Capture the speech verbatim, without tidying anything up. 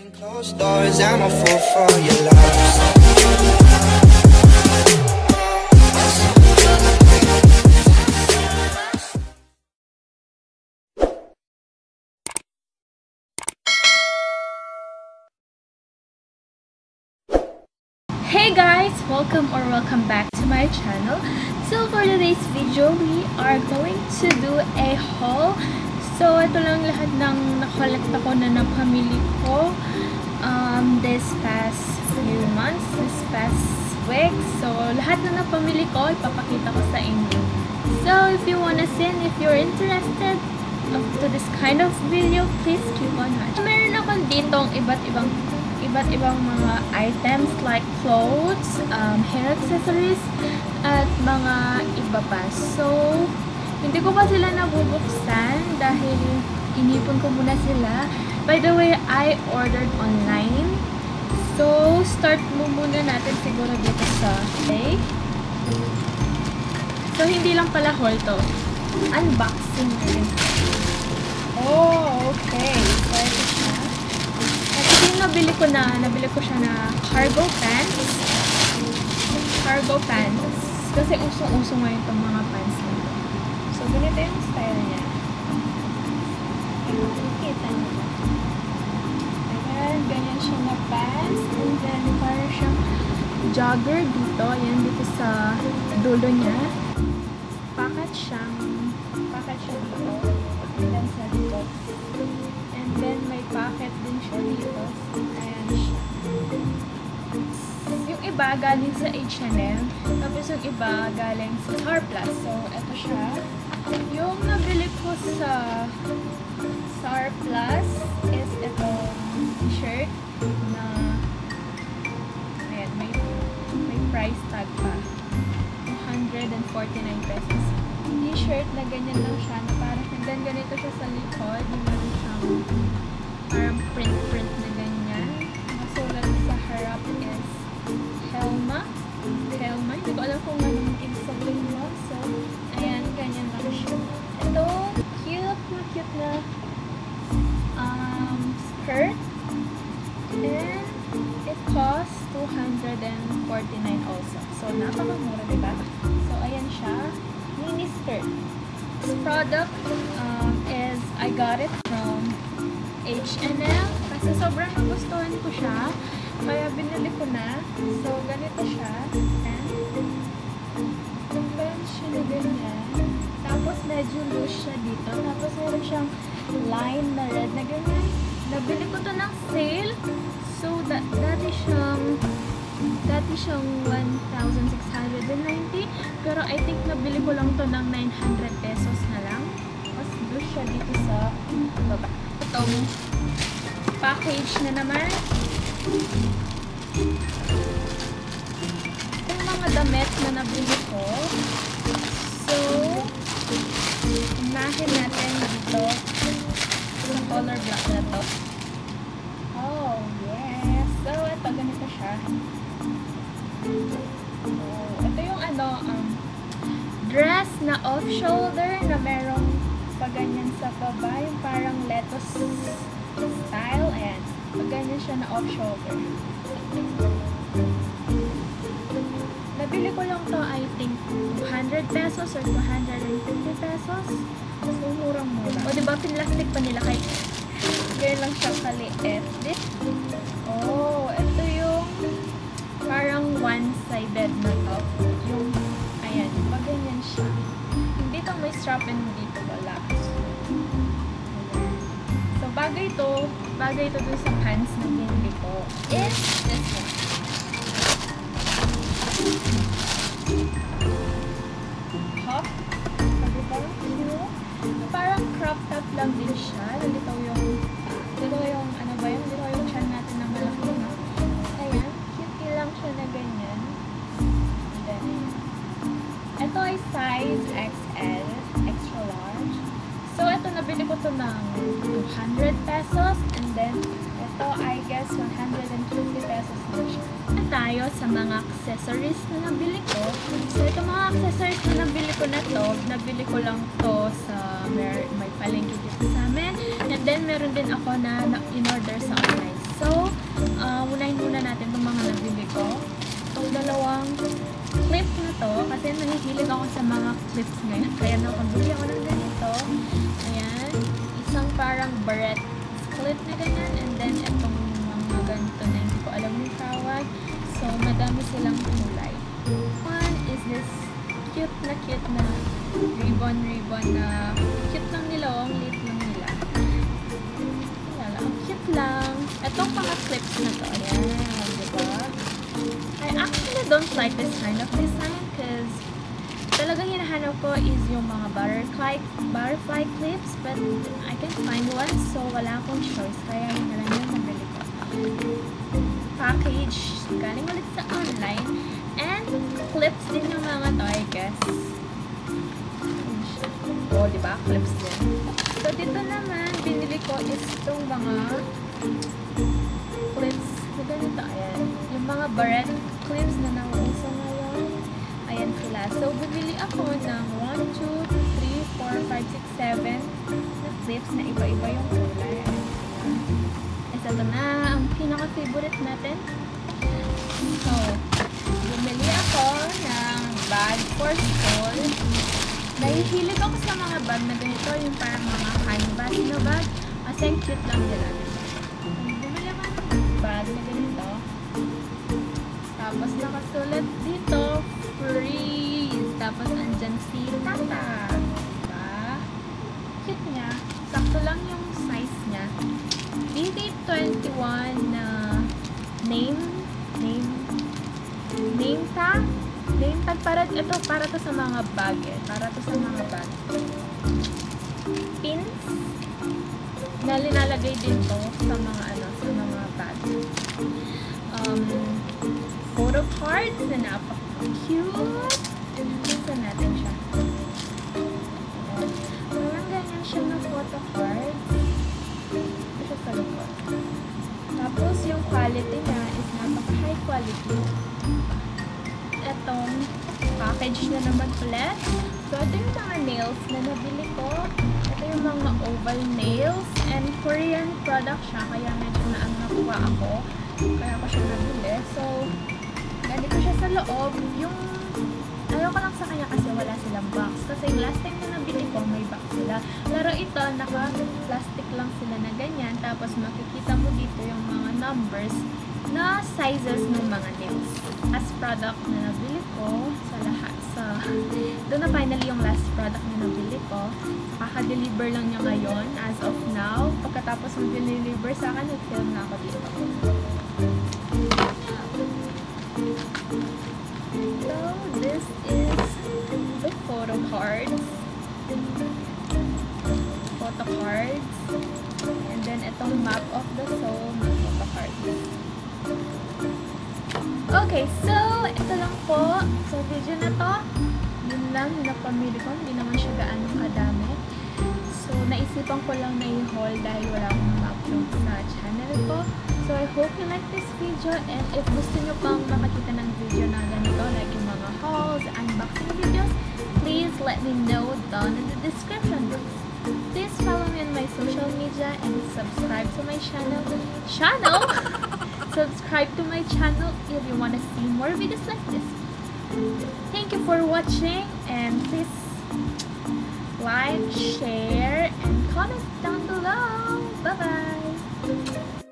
Closed doors, I'm a fool for your love. Hey guys! Welcome or welcome back to my channel. So for today's video, we are going to do a haul. So ito lang lahat ng nakolekt ako na napamili ko um, this past few months, this past week. So lahat na napamili ko, ipapakita ko sa inyo. So if you wanna see and if you're interested to this kind of video, please keep on watching. Meron akong ditong iba't ibang iba't ibang mga items like clothes, um, hair accessories, at mga iba pa. So, hindi ko pa sila nabubuksan dahil inipon ko muna sila. By the way, I ordered online. So, start mo muna natin siguro dito sa okay. So, hindi lang pala haul to. Unboxing na rin. Oh, okay. So, ito siya. Yung nabili ko na, nabili ko siya na cargo pants. Cargo pants. Kasi usong-usong ngayon itong mga pants nito. So, ganito yung style niya. Kita niyo. Ayan, ganyan siya na pants. And then, parang siyang jogger dito. Ayan, dito sa dulo niya. Pakat siyang, pakat siya dito. And then, sa dito. And then, may pocket din siya dito. Ayan siya. Yung iba, galing sa H and M. Tapos yung iba, galing sa Surplus. So, eto siya. Yung nabili ko sa Surplus is itong t-shirt na ayan, may, may price tag pa. two hundred forty-nine pesos. T-shirt na ganyan lang siya. Na parang, and then ganito siya sa likod. Yung meron siyang parang print-print na ganyan. Masulat sa harap is Helma. Helma. Hindi ko alam kung anong ibig sabihin mo. So, ayan, ganyan lang siya. Ito, cute na cute na um, skirt. And it costs two hundred forty-nine also. So, napakamura, diba? So, ayan siya. Mini skirt. This product um, is, I got it from H and M kasi sobrang nagustuhan ko siya kaya binili ko na. So ganito siya and meron siya na ganyan, tapos medyo loose siya dito, tapos meron siyang line na red na ganyan. Nabili ko to ng sale, so that, dati siyang dati siyang one thousand six hundred ninety, pero I think nabili ko lang to ng nine hundred pesos na lang. Tapos loose siya dito sa baba. Itong package na naman. Itong mga damit na nabili ko. So, unahin natin dito sa color black na to. Oh, yes. So, ito, ganito siya. Oh, ito yung ano, um, dress na off-shoulder na merong paganyan sa baba, yung parang lettuce style. Ayan, paganyan siya na off-shoulder. Nabili ko lang to, I think, two hundred pesos or two hundred fifty pesos. So, murang-mura. O, diba, pinlastic pa nila kay ganyan lang siya kaliit. This, oh, ito yung parang one-sided na top. Yung, ayan, paganyan siya. Hindi to may strap and dito wala. So, bagay to, bagay to dun sa pants na binili ko is this one. Top. Diba? Parang crop top lang din siya. Nandito yung, dito yung, ano ba yun? Dito yung chan natin na malaki na. Ayan, cute lang siya na ganyan. And then, ito ay size X L, extra large. So, ito, nabili ko to ng two hundred pesos. And then, ito, I guess, one hundred fifty pesos na siya. Tayo sa mga accessories na nabili ko. So, ito mga accessories na nabili ko na to, nabili ko lang to sa may, may palengke dito sa amin. And then, meron din ako na, na in-order sa online. So, wallet na ganyan. And then, itong mga ganito na hindi ko alam yung tawag. So, madami silang kulay. One is this cute na cute na ribbon-ribbon na cute lang nila. Ang liit lang nila. Wala lang. Cute lang. Itong mga clips na to. Ayan. Diba? I actually don't like this kind of design because talagang hinahanap ko is yung mga butterfly, butterfly clips, but I can't find one, so wala akong choice. Kaya yun na lang yung nabili ko. Package, galing ulit sa online, and clips din yung mga to, I guess. Oh, diba? Clips din. So, dito naman, binili ko is itong mga clips. So, ganito, ayan. Yung mga barrette clips na nauuso ngayon. Ayan sila. So, bumili ako ng one, two, three, four, five, six, seven na clips na iba-iba yung kulay. Ayan sila. Isa ito na ang pinaka-favorite natin. So, bumili ako ng bag for school. Nahihilig ako sa mga bag na ganito, yung parang mga canvas na bag. Kasi ang cute lang nila. Bumili ako ng bag na ganito. Tapos nakasulat dito, freeze. Tapos andyan si Tata. Diba? Cute niya. Sakto lang yung size niya. B K twenty-one na name, name, name tag. Name tag para, ito para to sa mga bag eh. Para to sa mga bag. Pins na linalagay din to sa mga ano, sa mga bag. Um, photo cards na napaka-cute. Buksan natin siya. Parang ganyan siya na photo cards. Ito siya sa likod. Tapos yung quality niya is napaka-high quality. Itong package na naman ulit. So, ito yung mga nails na nabili ko. Ito yung mga oval nails. And Korean product siya. Kaya medyo na ang nakuha ako. Kaya ko siya nabili. So, ganito siya sa loob. Yung, ayaw ko lang sa kanya kasi wala silang box. Kasi yung last time na nabili ko, may box sila. Pero ito, naka-plastic lang sila na ganyan. Tapos makikita mo dito yung mga numbers na sizes ng mga nails. As product na nabili ko sa lahat. Sa, doon na finally yung last product na nabili ko. Kaka-deliver lang niya ngayon as of now. Pagkatapos ng deliver sa akin, nag-film na ako dito. So, this is the photo cards. Photo cards. And then, itong map of the soul na photo cards. Okay, so, ito lang po. So, video na to. Yun lang yung napamili ko. Hindi naman siya gaano kadami. So, naisipan ko lang na i-haul dahil wala akong ma-upload sa channel ko. So, I hope you like this video. And if gusto nyo pang makakita ng video na ganito, like yung mga hauls, unboxing videos, please let me know down in the description box. Please follow me on my social media and subscribe to my channel. Channel? Subscribe to my channel if you want to see more videos like this. Thank you for watching and please like, share, and comment down below. Bye bye.